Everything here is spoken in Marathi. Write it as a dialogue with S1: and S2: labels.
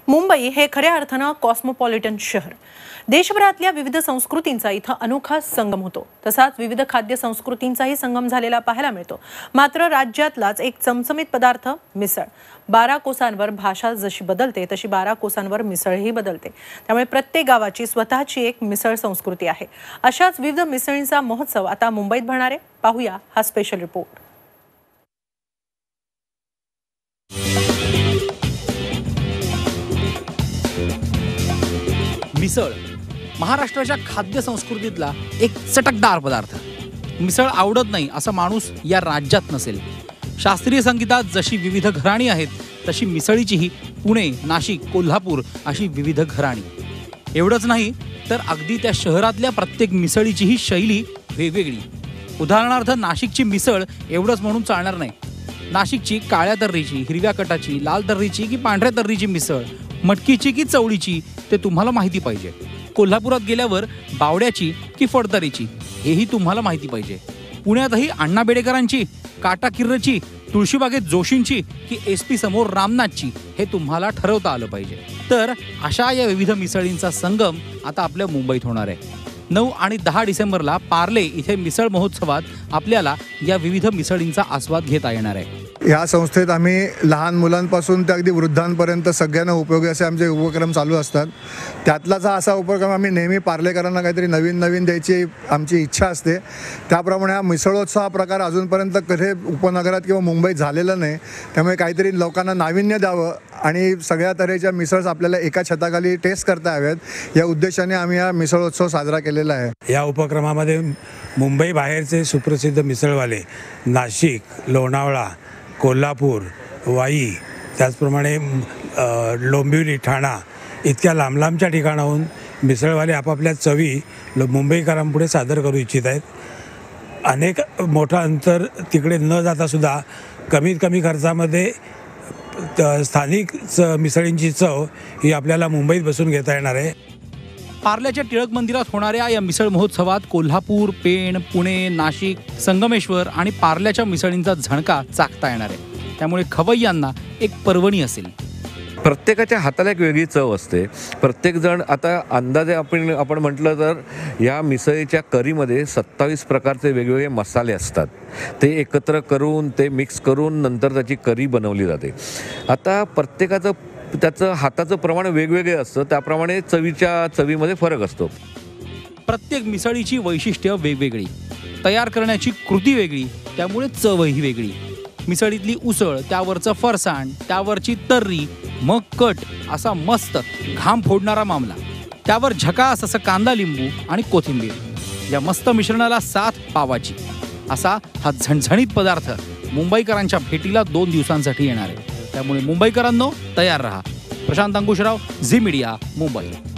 S1: मुंबई हे खऱ्या अर्थानं कॉस्मोपॉलिटन शहर. देशभरातल्या विविध संस्कृतींचा इथं अनोखा संगम होतो. तसाच विविध खाद्य संस्कृतींचाही संगम झालेला पाहायला मिळतो. मात्र राज्यातलाच एक चमचमीत पदार्थ मिसळ. 12 कोसांवर भाषा जशी बदलते तशी 12 कोसांवर मिसळही बदलते. त्यामुळे प्रत्येक गावाची स्वतःची एक मिसळ संस्कृती आहे. अशाच विविध मिसळींचा महोत्सव आता मुंबईत भरणार आहे. पाहूया हा स्पेशल रिपोर्ट.
S2: मिसळ महाराष्ट्राच्या खाद्य संस्कृतीतला एक चटकदार पदार्थ. मिसळ आवडत नाही असा माणूस या राज्यात नसेल. शास्त्रीय संगीतात जशी विविध घराणी आहेत तशी मिसळीचीही पुणे, नाशिक, कोल्हापूर अशी विविध घराणी. एवढंच नाही तर अगदी त्या शहरातल्या प्रत्येक मिसळीचीही शैली वेगवेगळी. उदाहरणार्थ नाशिकची मिसळ एवढंच म्हणून चालणार नाही. नाशिकची काळ्या तर्रीची, हिरव्या कटाची, लाल तर्रीची की पांढऱ्या तर्रीची मिसळ, मटकीची की चवळीची ते तुम्हाला माहिती पाहिजे. कोल्हापुरात गेल्यावर बावड्याची की फडतरीची हेही तुम्हाला माहिती पाहिजे. पुण्यातही अण्णा बेडेकरांची, काटा किर्रची, तुळशीबागेत जोशींची की SP समोर रामनाथची हे तुम्हाला ठरवता आलं पाहिजे. तर अशा या विविध मिसळींचा संगम आता आपल्या मुंबईत होणार आहे. 9 आणि 10 डिसेंबरला पार्ले इथे मिसळ महोत्सवात आपल्याला या विविध मिसळींचा आस्वाद घेता येणार आहे.
S3: या संस्थेत आम्ही लहान मुलांपासून ते अगदी वृद्धांपर्यंत सगळ्यांना उपयोगी असे आमचे उपक्रम चालू असतात. त्यातलाच हा असा उपक्रम आम्ही नेहमी पार्लेकरांना काहीतरी नवीन नवीन द्यायची आमची इच्छा असते. त्याप्रमाणे हा मिसळोत्सव हा प्रकार अजूनपर्यंत कधी उपनगरात किंवा मुंबईत झालेला नाही. त्यामुळे काहीतरी लोकांना नाविन्य द्यावं आणि सगळ्या तऱ्हेच्या मिसळ आपल्याला एका छताखाली टेस्ट करता याव्यात या उद्देशाने आम्ही हा मिसळोत्सव साजरा केलेला आहे.
S4: या उपक्रमामध्ये मुंबई बाहेरचे सुप्रसिद्ध मिसळवाले नाशिक, लोणावळा, कोल्हापूर, वाई, त्याचप्रमाणे डोंबिवली, ठाणा इतक्या लांब लांबच्या ठिकाणाहून मिसळवाले आपापल्या चवी मुंबईकरांपुढे सादर करू इच्छित आहेत. अनेक मोठं अंतर तिकडे न जातासुद्धा कमीत कमी खर्चामध्ये स्थानिक मिसळींची चव ही आपल्याला मुंबईत बसून घेता येणार आहे.
S2: पार्ल्याच्या टिळक मंदिरात होणाऱ्या या मिसळ महोत्सवात कोल्हापूर, पेण, पुणे, नाशिक, संगमेश्वर आणि पार्ल्याच्या मिसळींचा झणका चाखता येणार आहे. त्यामुळे खवय्यांना एक पर्वणी असेल.
S5: प्रत्येकाच्या हाताला एक वेगळी चव असते. प्रत्येकजण आता अंदाजे आपण म्हटलं तर या मिसळीच्या करीमध्ये 27 प्रकारचे वेगवेगळे मसाले असतात. ते एकत्र करून ते मिक्स करून नंतर त्याची करी बनवली जाते. आता प्रत्येकाचं त्याचं हाताचं प्रमाण वेगवेगळे असतं. त्याप्रमाणे चवीमध्ये फरक असतो.
S2: प्रत्येक मिसळीची वैशिष्ट्य वेगवेगळी, तयार करण्याची कृती वेगळी, त्यामुळे चवही वेगळी. मिसळीतली उसळ, त्यावरचं फरसाण, त्यावरची तर्री, मग कट असा मस्त घाम फोडणारा मामला, त्यावर झकास असं कांदा, लिंबू आणि कोथिंबीर, या मस्त मिश्रणाला साथ पावाची असा हा झणझणीत पदार्थ मुंबईकरांच्या भेटीला 2 दिवसांसाठी येणार आहे. त्यामुळे मुंबईकरांनो तयार रहा. प्रशांत अंकुशराव, झी मीडिया, मुंबई.